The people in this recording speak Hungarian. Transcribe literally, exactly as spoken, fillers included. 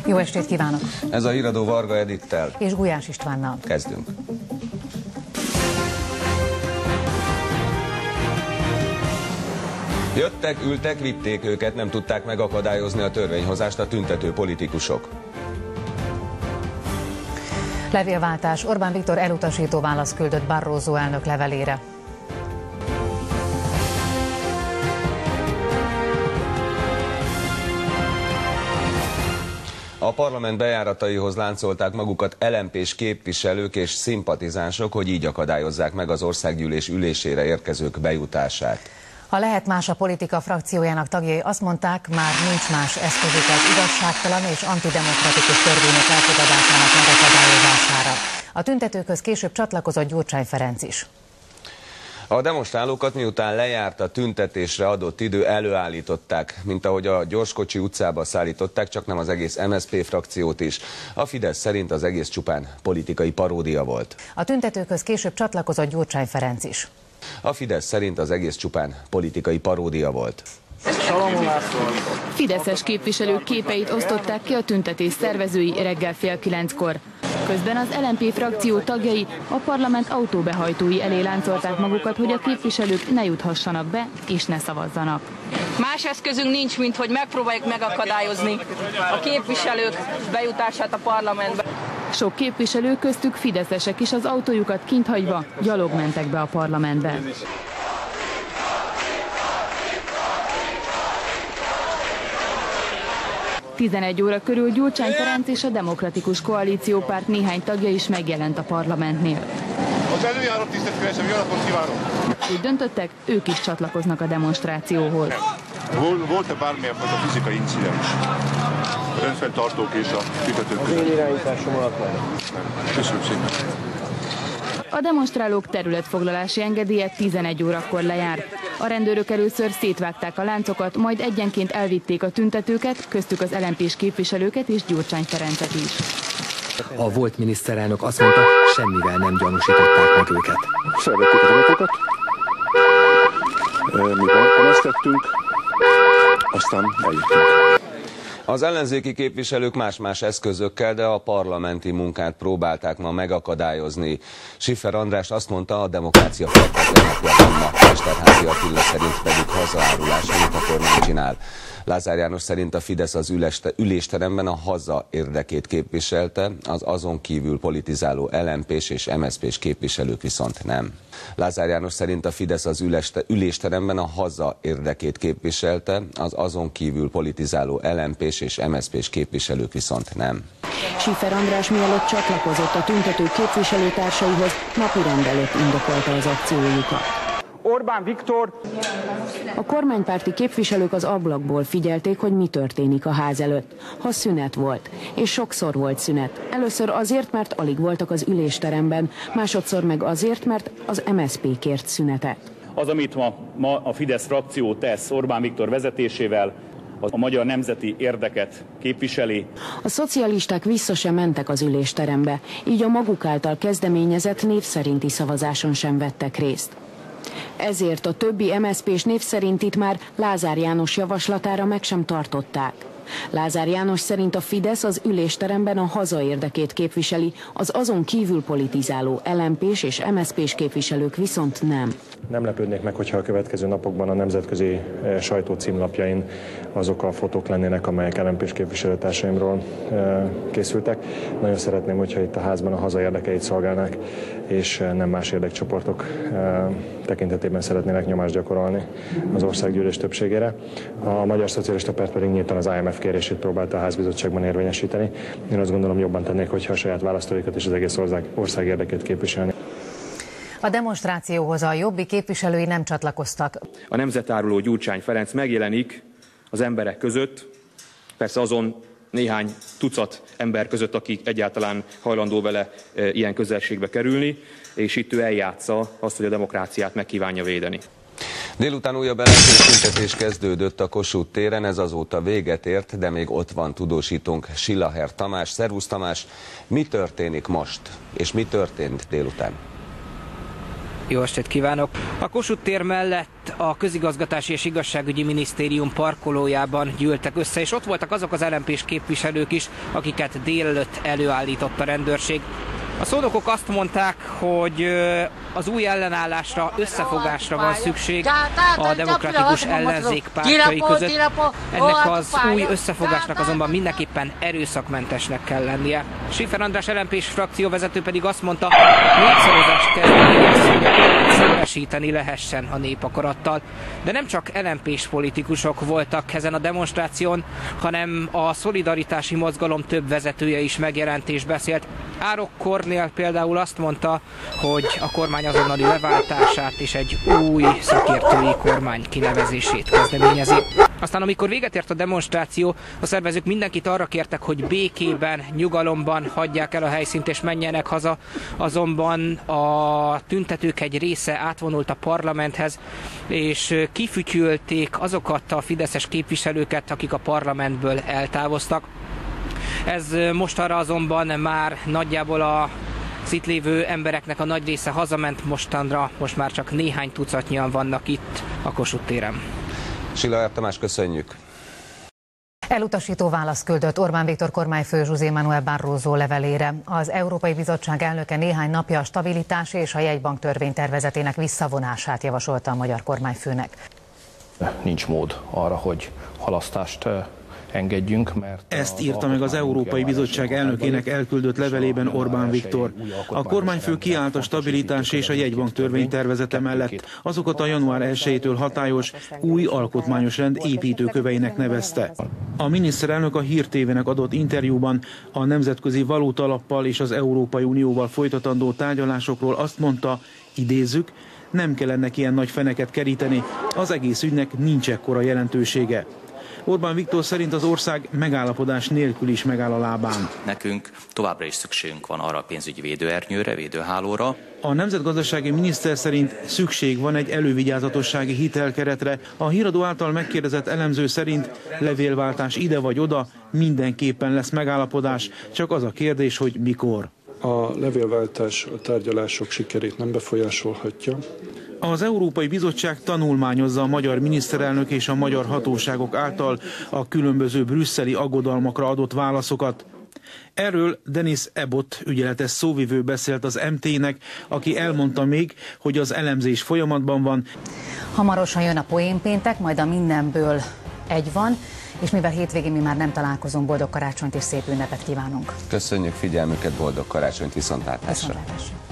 Jó estét kívánok! Ez a híradó Varga Edittel és Gulyás Istvánnal. Kezdünk. Jöttek, ültek, vitték őket, nem tudták megakadályozni a törvényhozást a tüntető politikusok. Levélváltás. Orbán Viktor elutasító választ küldött Barroso elnök levelére. A parlament bejárataihoz láncolták magukat el em pés képviselők és szimpatizánsok, hogy így akadályozzák meg az országgyűlés ülésére érkezők bejutását. Ha lehet más a politika frakciójának tagjai azt mondták, már nincs más eszközük az igazságtalan és antidemokratikus törvények elfogadásának megakadályozására. A tüntetőkhöz később csatlakozott Gyurcsány Ferenc is. A demonstrálókat miután lejárt a tüntetésre adott idő, előállították, mint ahogy a Gyorskocsi utcába szállították, csak nem az egész em es zé pé frakciót is. A Fidesz szerint az egész csupán politikai paródia volt. A tüntetőkhöz később csatlakozott Gyurcsány Ferenc is. A Fidesz szerint az egész csupán politikai paródia volt. Fideszes képviselők képeit osztották ki a tüntetés szervezői reggel fél kilenckor. Közben az el em pé frakció tagjai a parlament autóbehajtói elé láncolták magukat, hogy a képviselők ne juthassanak be és ne szavazzanak. Más eszközünk nincs, mint hogy megpróbáljuk megakadályozni a képviselők bejutását a parlamentbe. Sok képviselő, köztük fideszesek is az autójukat kinthagyva gyalog mentek be a parlamentbe. tizenegy óra körül Gyurcsány Ferenc és a Demokratikus Koalíció párt néhány tagja is megjelent a parlamentnél. Az előjáró tisztelt jó napot kívánok! Úgy döntöttek, ők is csatlakoznak a demonstrációhoz. Volt-e bármilyen fajta fizikai incidens? A rendfenntartók és a tüntetők között? Az én irányításom alatt nem. Köszönöm szépen. A demonstrálók területfoglalási engedélye tizenegy órakor lejárt. A rendőrök először szétvágták a láncokat, majd egyenként elvitték a tüntetőket, köztük az el em pés képviselőket és Gyurcsány Ferencet is. A volt miniszterelnök azt mondta, semmivel nem gyanúsították meg őket. Felvettük az adatokat, mi panasztettünk, aztán eljöttünk. Az ellenzéki képviselők más-más eszközökkel, de a parlamenti munkát próbálták ma megakadályozni. Schiffer András azt mondta, a demokrácia feltétlen napja van ma, Mesterházy Attila szerint pedig hazaárulás, amit a kormány csinál. Lázár János szerint a Fidesz az ülésteremben a haza érdekét képviselte, az azon kívül politizáló el em pés és em es zé pés képviselők viszont nem. Lázár János szerint a Fidesz az ülésteremben a haza érdekét képviselte, az azon kívül politizáló el em pés és em es zé pés képviselők viszont nem. Schiffer András mielőtt csatlakozott a tüntetők képviselőtársaihoz, napirend előtt indokolta az akciójukat. Orbán Viktor! A kormánypárti képviselők az ablakból figyelték, hogy mi történik a ház előtt. Ha szünet volt, és sokszor volt szünet. Először azért, mert alig voltak az ülésteremben, másodszor meg azért, mert az em es zé pé kért szünetet. Az, amit ma, ma a Fidesz frakció tesz Orbán Viktor vezetésével, az a magyar nemzeti érdeket képviseli. A szocialisták vissza sem mentek az ülésterembe, így a maguk által kezdeményezett név szerinti szavazáson sem vettek részt. Ezért a többi em es zé pés név szerint itt már Lázár János javaslatára meg sem tartották. Lázár János szerint a Fidesz az ülésteremben a haza érdekét képviseli, az azon kívül politizáló el em pés és em es zé pés képviselők viszont nem. Nem lepődnék meg, hogyha a következő napokban a nemzetközi sajtó címlapjain azok a fotók lennének, amelyek el em pés képviselőtársaimról készültek. Nagyon szeretném, hogyha itt a házban a haza érdekeit szolgálnák, és nem más érdekcsoportok tekintetében szeretnének nyomást gyakorolni az országgyűlés többségére. A Magyar Szocialista Párt pedig nyíltan az i em ef kérését próbálta a házbizottságban érvényesíteni. Én azt gondolom, jobban tennék, hogyha a saját választóikat és az egész ország, ország érdekét képviselni. A demonstrációhoz a Jobbik képviselői nem csatlakoztak. A nemzetáruló Gyurcsány Ferenc megjelenik az emberek között, persze azon néhány tucat ember között, akik egyáltalán hajlandó vele e, ilyen közelségbe kerülni, és itt ő eljátsza azt, hogy a demokráciát meg kívánja védeni. Délután újabb ellenzéki tüntetés kezdődött a Kossuth téren, ez azóta véget ért, de még ott van tudósítónk Sillaher Tamás. Szervusz Tamás, mi történik most, és mi történt délután? Jó estét kívánok! A Kossuth tér mellett a Közigazgatási és Igazságügyi Minisztérium parkolójában gyűltek össze, és ott voltak azok az el em pés képviselők is, akiket délelőtt előállított a rendőrség. A szónokok azt mondták, hogy az új ellenállásra, összefogásra van szükség a demokratikus ellenzék pártjai között. Ennek az új összefogásnak azonban mindenképpen erőszakmentesnek kell lennie. Schiffer András el em pés frakcióvezető pedig azt mondta, népszavazást kezdeményez, hogy szembesíteni lehessen a népakarattal. De nem csak el em pés politikusok voltak ezen a demonstráción, hanem a szolidaritási mozgalom több vezetője is megjelent és beszélt. Árok Kornél például azt mondta, hogy a kormány azonnali leváltását és egy új szakértői kormány kinevezését kezdeményezi. Aztán amikor véget ért a demonstráció, a szervezők mindenkit arra kértek, hogy békében, nyugalomban hagyják el a helyszínt és menjenek haza, azonban a tüntetők egy része átvonult a parlamenthez, és kifütyülték azokat a fideszes képviselőket, akik a parlamentből eltávoztak. Ez mostanra azonban már nagyjából a itt lévő embereknek a nagy része hazament, mostanra most már csak néhány tucatnyian vannak itt a Kossuth téren. Szilágyi Tamás, köszönjük! Elutasító választ küldött Orbán Viktor kormányfő José Manuel Barroso levelére. Az Európai Bizottság elnöke néhány napja a stabilitási és a jegybank törvénytervezetének visszavonását javasolta a magyar kormányfőnek. Nincs mód arra, hogy halasztást engedjünk, mert ezt írta meg az Európai Bizottság elnökének elküldött levelében Orbán Viktor. A kormányfő kiállt a stabilitás és a jegybank törvénytervezete mellett, azokat a január elsejétől hatályos új alkotmányos rend építőköveinek nevezte. A miniszterelnök a Hír té vének adott interjúban a Nemzetközi Valutalappal és az Európai Unióval folytatandó tárgyalásokról azt mondta, idézzük, nem kell ennek ilyen nagy feneket keríteni, az egész ügynek nincs ekkora jelentősége. Orbán Viktor szerint az ország megállapodás nélkül is megáll a lábán. Nekünk továbbra is szükségünk van arra a pénzügyi védőernyőre, védőhálóra. A nemzetgazdasági miniszter szerint szükség van egy elővigyázatossági hitelkeretre. A híradó által megkérdezett elemző szerint levélváltás ide vagy oda, mindenképpen lesz megállapodás, csak az a kérdés, hogy mikor. A levélváltás a tárgyalások sikerét nem befolyásolhatja. Az Európai Bizottság tanulmányozza a magyar miniszterelnök és a magyar hatóságok által a különböző brüsszeli aggodalmakra adott válaszokat. Erről Denis Ebbot ügyeletes szóvivő beszélt az em té-nek, aki elmondta még, hogy az elemzés folyamatban van. Hamarosan jön a poénpéntek, majd a mindenből egy van, és mivel hétvégén mi már nem találkozunk, boldog karácsonyt és szép ünnepet kívánunk. Köszönjük figyelmüket, boldog karácsonyt, viszontlátásra! Viszontlátásra.